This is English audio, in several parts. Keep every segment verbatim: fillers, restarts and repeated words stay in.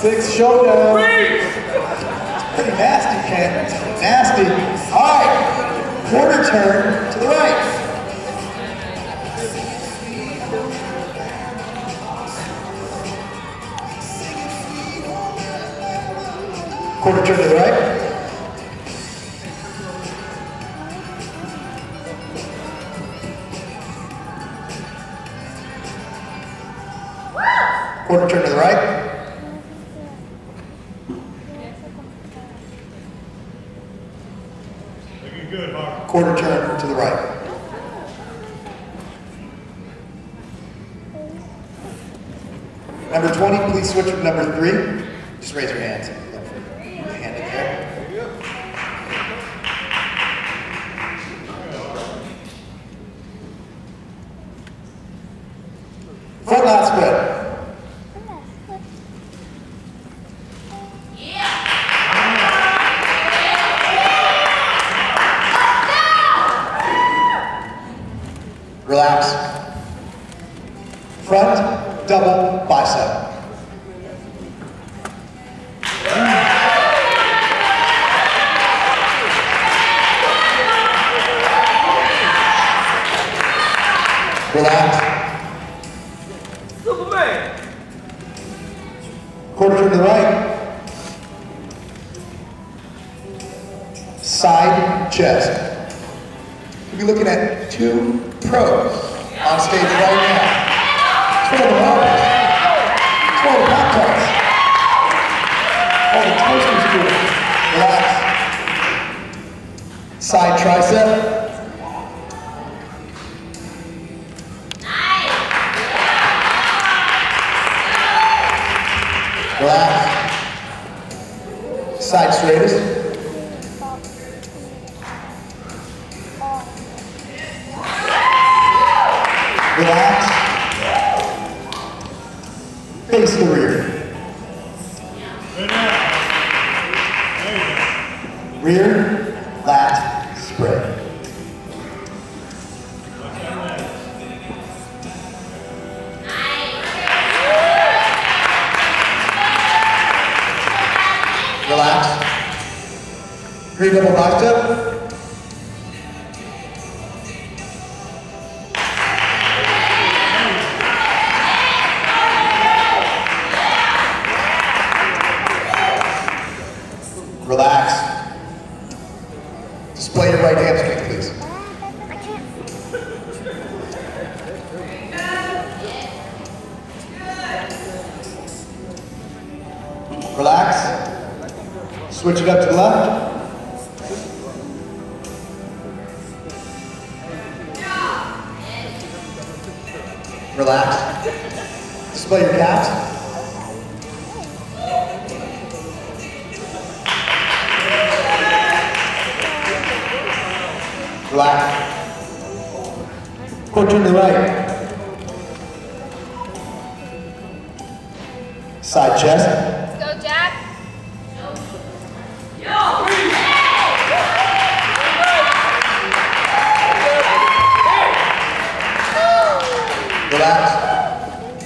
Six showdown. Pretty nasty, Ken. Nasty. All right. Quarter turn to the right. Quarter turn to the right. Quarter turn to the right. Looking good, Mark. Quarter turn to the right. Number twenty, please switch with number three. Just raise your hands. Hand in there. Front lat spread. Relax. Front double bicep. Relax. Superman. Quarter turn to the right. Side chest. We'll be looking at two pros on stage right now. Twirl the barbells. Twirl the pop tarts. Oh, the toasters do it. Relax. Side tricep. Relax. Side straightest. Relax. Face the rear. Rear, lat, spread. Relax. Rear double bicep. Relax. Display your right hamstring, please. Relax. Switch it up to the left. Relax. Display your calves. Relax. Quarter turn to the right. Side chest. Go, Jack. Relax.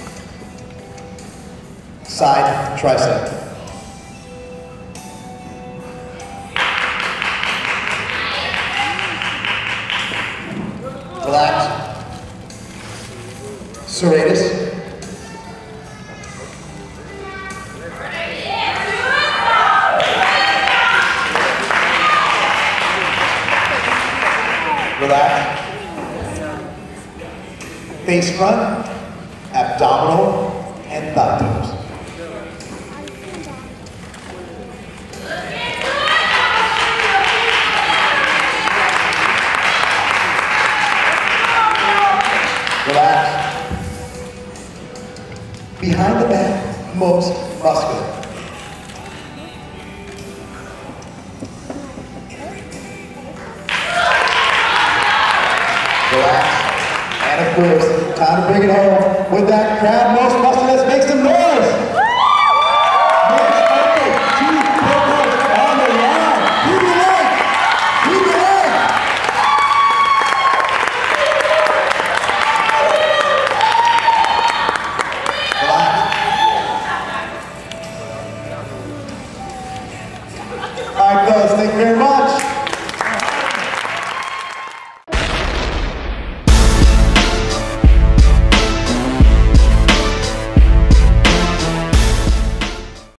Side tricep. Relax. Serratus. Relax. Face front, abdominal, and thigh toes. Relax. Behind the back, most muscular. Relax. And of course, time to bring it home with that crowd most muscular. Make some noise. Thank you very much.